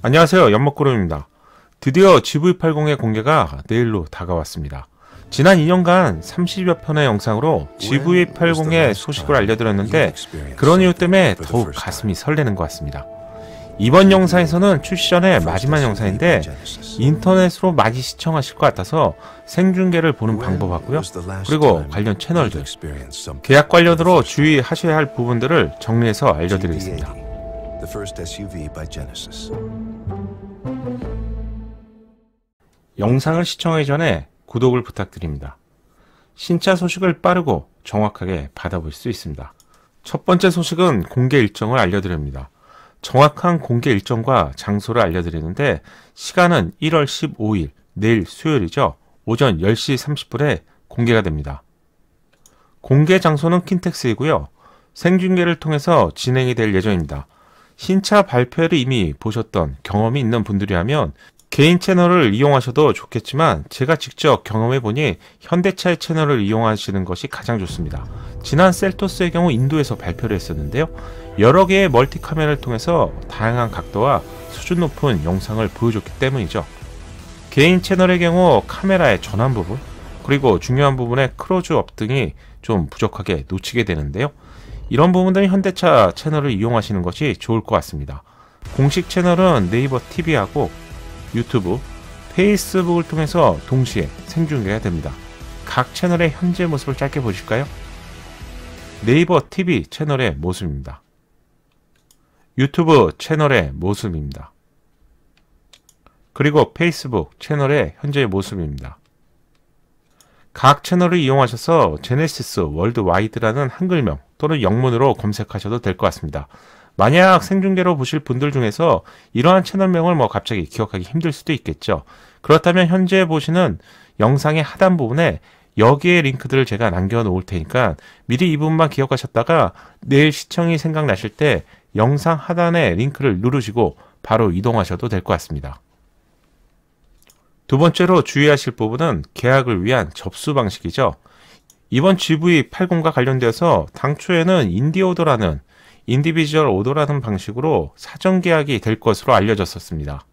안녕하세요, 연목구름입니다. 드디어 GV80의 공개가 내일로 다가왔습니다. 지난 2년간 30여 편의 영상으로 GV80의 소식을 알려드렸는데 그런 이유 때문에 더욱 가슴이 설레는 것 같습니다. 이번 영상에서는 출시 전에 마지막 영상인데 인터넷으로 많이 시청하실 것 같아서 생중계를 보는 방법하고요. 그리고 관련 채널들, 계약 관련으로 주의하셔야 할 부분들을 정리해서 알려드리겠습니다. 영상을 시청하기 전에 구독을 부탁드립니다. 신차 소식을 빠르고 정확하게 받아볼 수 있습니다. 첫 번째 소식은 공개 일정을 알려드립니다. 정확한 공개 일정과 장소를 알려드리는데 시간은 1월 15일 내일 수요일이죠. 오전 10시 30분에 공개가 됩니다. 공개 장소는 킨텍스이고요. 생중계를 통해서 진행이 될 예정입니다. 신차 발표회를 이미 보셨던 경험이 있는 분들이라면 개인 채널을 이용하셔도 좋겠지만 제가 직접 경험해보니 현대차의 채널을 이용하시는 것이 가장 좋습니다. 지난 셀토스의 경우 인도에서 발표를 했었는데요. 여러 개의 멀티 카메라를 통해서 다양한 각도와 수준 높은 영상을 보여줬기 때문이죠. 개인 채널의 경우 카메라의 전환 부분, 그리고 중요한 부분의 클로즈업 등이 좀 부족하게 놓치게 되는데요. 이런 부분들은 현대차 채널을 이용하시는 것이 좋을 것 같습니다. 공식 채널은 네이버 TV하고 유튜브, 페이스북을 통해서 동시에 생중계가 됩니다. 각 채널의 현재 모습을 짧게 보실까요? 네이버 TV 채널의 모습입니다. 유튜브 채널의 모습입니다. 그리고 페이스북 채널의 현재의 모습입니다. 각 채널을 이용하셔서 제네시스 월드와이드라는 한글명 또는 영문으로 검색하셔도 될 것 같습니다. 만약 생중계로 보실 분들 중에서 이러한 채널명을 갑자기 기억하기 힘들 수도 있겠죠. 그렇다면 현재 보시는 영상의 하단 부분에 여기에 링크들을 제가 남겨 놓을 테니까 미리 이 부분만 기억하셨다가 내일 시청이 생각나실 때 영상 하단에 링크를 누르시고 바로 이동하셔도 될 것 같습니다. 두 번째로 주의하실 부분은 계약을 위한 접수 방식이죠. 이번 GV80과 관련되어서 당초에는 인디오더라는 인디비주얼 오더라는 방식으로 사전 계약이 될 것으로 알려졌었습니다.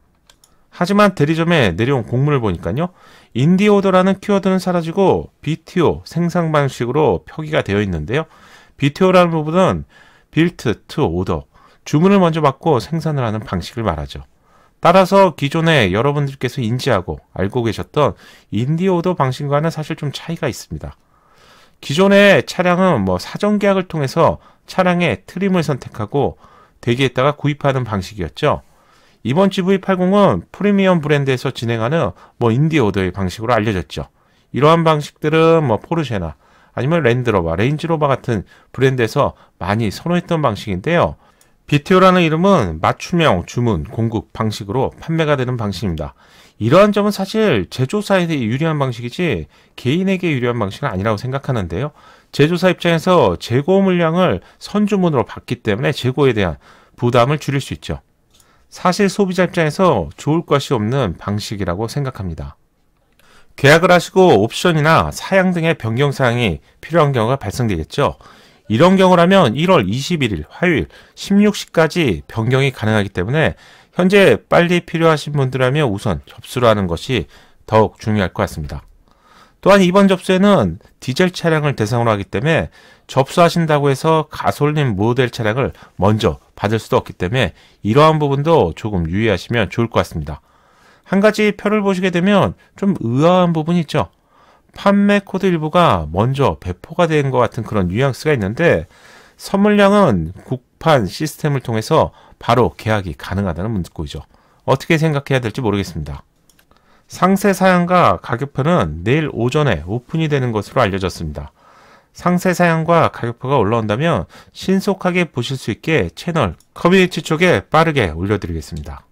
하지만 대리점에 내려온 공문을 보니까요. 인디오더라는 키워드는 사라지고 BTO 생산 방식으로 표기가 되어 있는데요. BTO라는 부분은 Built to Order, 주문을 먼저 받고 생산을 하는 방식을 말하죠. 따라서 기존에 여러분들께서 인지하고 알고 계셨던 인디오더 방식과는 사실 좀 차이가 있습니다. 기존의 차량은 사전 계약을 통해서 차량의 트림을 선택하고 대기했다가 구입하는 방식이었죠. 이번 GV80은 프리미엄 브랜드에서 진행하는 인디오더의 방식으로 알려졌죠. 이러한 방식들은 포르쉐나 아니면 랜드로버, 레인지로버 같은 브랜드에서 많이 선호했던 방식인데요. BTO라는 이름은 맞춤형 주문 공급 방식으로 판매가 되는 방식입니다. 이러한 점은 사실 제조사에 유리한 방식이지 개인에게 유리한 방식은 아니라고 생각하는데요. 제조사 입장에서 재고 물량을 선주문으로 받기 때문에 재고에 대한 부담을 줄일 수 있죠. 사실 소비자 입장에서 좋을 것이 없는 방식이라고 생각합니다. 계약을 하시고 옵션이나 사양 등의 변경사항이 필요한 경우가 발생되겠죠. 이런 경우라면 1월 21일 화요일 16시까지 변경이 가능하기 때문에 현재 빨리 필요하신 분들이라면 우선 접수를 하는 것이 더욱 중요할 것 같습니다. 또한 이번 접수에는 디젤 차량을 대상으로 하기 때문에 접수하신다고 해서 가솔린 모델 차량을 먼저 받을 수도 없기 때문에 이러한 부분도 조금 유의하시면 좋을 것 같습니다. 한 가지 표를 보시게 되면 좀 의아한 부분이 있죠. 판매 코드 일부가 먼저 배포가 된 것 같은 그런 뉘앙스가 있는데 선물량은 국판 시스템을 통해서 바로 계약이 가능하다는 문구이죠. 어떻게 생각해야 될지 모르겠습니다. 상세 사양과 가격표는 내일 오전에 오픈이 되는 것으로 알려졌습니다. 상세 사양과 가격표가 올라온다면 신속하게 보실 수 있게 채널 커뮤니티 쪽에 빠르게 올려드리겠습니다.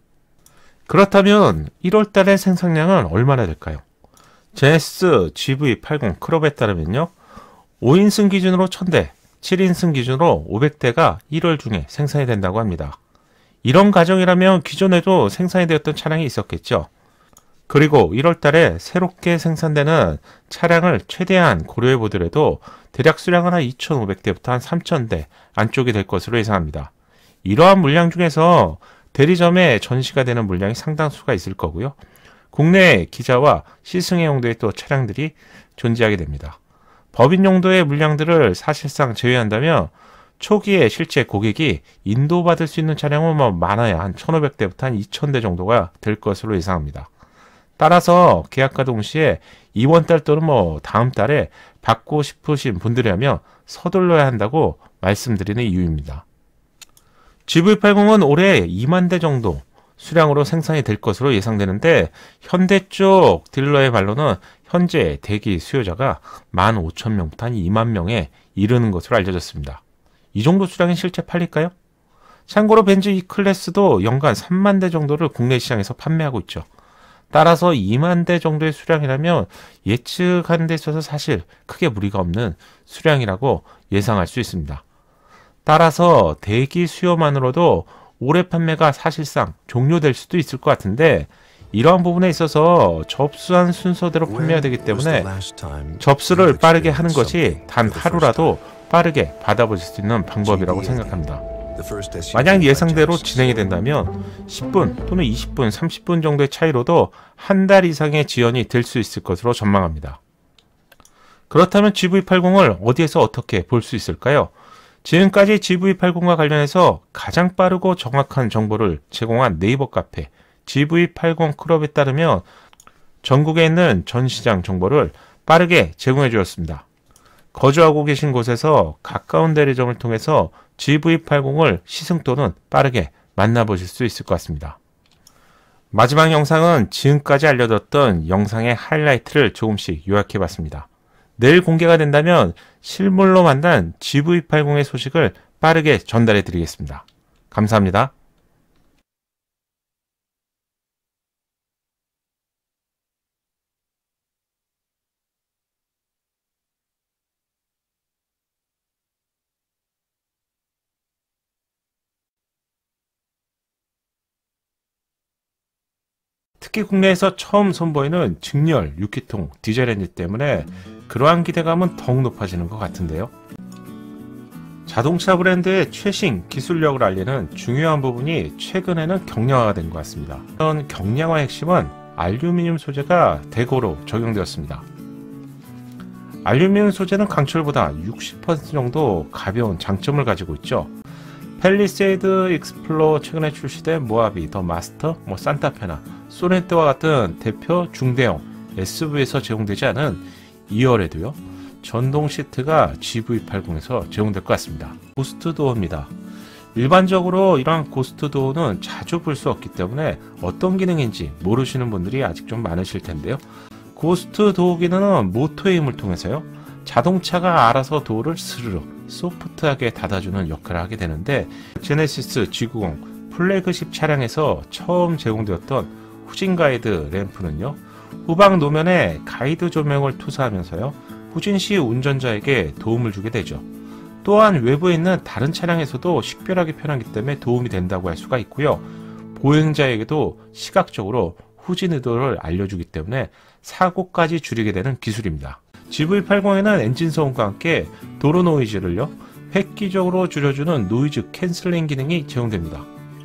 그렇다면 1월 달의 생산량은 얼마나 될까요? 제네시스 GV80 크롭에 따르면요. 5인승 기준으로 1000대, 7인승 기준으로 500대가 1월 중에 생산이 된다고 합니다. 이런 가정이라면 기존에도 생산이 되었던 차량이 있었겠죠. 그리고 1월 달에 새롭게 생산되는 차량을 최대한 고려해 보더라도 대략 수량은 한 2,500대부터 한 3,000대 안쪽이 될 것으로 예상합니다. 이러한 물량 중에서 대리점에 전시가 되는 물량이 상당수가 있을 거고요. 국내 기자와 시승의 용도의 또 차량들이 존재하게 됩니다. 법인 용도의 물량들을 사실상 제외한다면 초기에 실제 고객이 인도받을 수 있는 차량은 뭐 많아야 한 1,500대부터 한 2,000대 정도가 될 것으로 예상합니다. 따라서 계약과 동시에 이번 달 또는 뭐 다음 달에 받고 싶으신 분들이라면 서둘러야 한다고 말씀드리는 이유입니다. GV80은 올해 2만 대 정도 수량으로 생산이 될 것으로 예상되는데 현대 쪽 딜러의 말로는 현재 대기 수요자가 15,000명부터 한 2만 명에 이르는 것으로 알려졌습니다. 이 정도 수량이 실제 팔릴까요? 참고로 벤츠 E클래스도 연간 3만 대 정도를 국내 시장에서 판매하고 있죠. 따라서 2만 대 정도의 수량이라면 예측하는 데 있어서 사실 크게 무리가 없는 수량이라고 예상할 수 있습니다. 따라서 대기 수요만으로도 올해 판매가 사실상 종료될 수도 있을 것 같은데 이러한 부분에 있어서 접수한 순서대로 판매가 되기 때문에 접수를 빠르게 하는 것이 단 하루라도 빠르게 받아보실 수 있는 방법이라고 생각합니다. 만약 예상대로 진행이 된다면 10분 또는 20분, 30분 정도의 차이로도 한 달 이상의 지연이 될 수 있을 것으로 전망합니다. 그렇다면 GV80을 어디에서 어떻게 볼 수 있을까요? 지금까지 GV80과 관련해서 가장 빠르고 정확한 정보를 제공한 네이버 카페 GV80 클럽에 따르면 전국에 있는 전시장 정보를 빠르게 제공해 주었습니다. 거주하고 계신 곳에서 가까운 대리점을 통해서 GV80을 시승 또는 빠르게 만나보실 수 있을 것 같습니다. 마지막 영상은 지금까지 알려드렸던 영상의 하이라이트를 조금씩 요약해 봤습니다. 내일 공개가 된다면 실물로 만난 GV80의 소식을 빠르게 전달해 드리겠습니다. 감사합니다. 특히 국내에서 처음 선보이는 직렬 6기통 디젤 엔진 때문에 그러한 기대감은 더욱 높아지는 것 같은데요. 자동차 브랜드의 최신 기술력을 알리는 중요한 부분이 최근에는 경량화가 된 것 같습니다. 이런 경량화의 핵심은 알루미늄 소재가 대거로 적용되었습니다. 알루미늄 소재는 강철보다 60% 정도 가벼운 장점을 가지고 있죠. 팰리세이드, 익스플로러, 최근에 출시된 모하비, 더 마스터, 산타페나, 소렌토와 같은 대표 중대형 SUV에서 제공되지 않은 2열에도요. 전동 시트가 GV80에서 제공될 것 같습니다. 고스트 도어입니다. 일반적으로 이러한 고스트 도어는 자주 볼 수 없기 때문에 어떤 기능인지 모르시는 분들이 아직 좀 많으실 텐데요. 고스트 도어 기능은 모터의 힘을 통해서요. 자동차가 알아서 도어를 스르르 소프트하게 닫아주는 역할을 하게 되는데 제네시스 G90 플래그십 차량에서 처음 제공되었던 후진 가이드 램프는요. 후방 노면에 가이드 조명을 투사하면서요. 후진 시 운전자에게 도움을 주게 되죠. 또한 외부에 있는 다른 차량에서도 식별하기 편하기 때문에 도움이 된다고 할 수가 있고요. 보행자에게도 시각적으로 후진 의도를 알려주기 때문에 사고까지 줄이게 되는 기술입니다. GV80에는 엔진 소음과 함께 도로 노이즈를요. 획기적으로 줄여주는 노이즈 캔슬링 기능이 제공됩니다.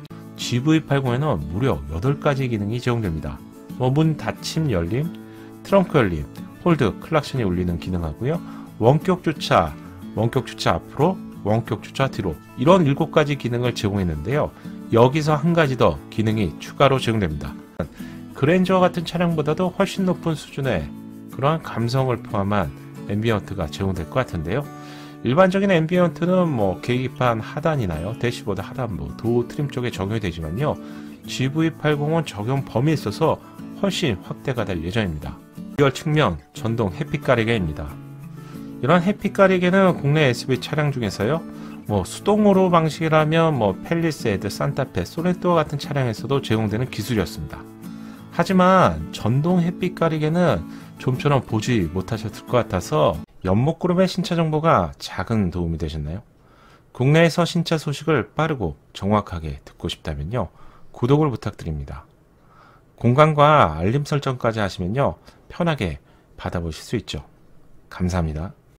GV80에는 무려 8가지 기능이 제공됩니다. 문 닫힘 열림, 트렁크 열림, 홀드, 클락션이 울리는 기능하고요. 원격 주차 앞으로, 원격 주차 뒤로 이런 7가지 기능을 제공했는데요. 여기서 한 가지 더 기능이 추가로 제공됩니다. 그랜저와 같은 차량보다도 훨씬 높은 수준의 그러한 감성을 포함한 앰비언트가 제공될 것 같은데요. 일반적인 앰비언트는 계기판 하단이나요, 대시보드 하단, 도어 트림 쪽에 적용이 되지만요. GV80은 적용 범위에 있어서 훨씬 확대가 될 예정입니다. 2열 측면 전동 해피 가리개입니다. 이런 해피 가리개는 국내 SUV 차량 중에서요. 수동으로 방식이라면 팰리세이드, 산타페, 소렌토와 같은 차량에서도 제공되는 기술이었습니다. 하지만 전동 햇빛 가리개는 좀처럼 보지 못하셨을 것 같아서 연목그룹의 신차 정보가 작은 도움이 되셨나요? 국내에서 신차 소식을 빠르고 정확하게 듣고 싶다면요. 구독을 부탁드립니다. 공간과 알림 설정까지 하시면요. 편하게 받아보실 수 있죠. 감사합니다.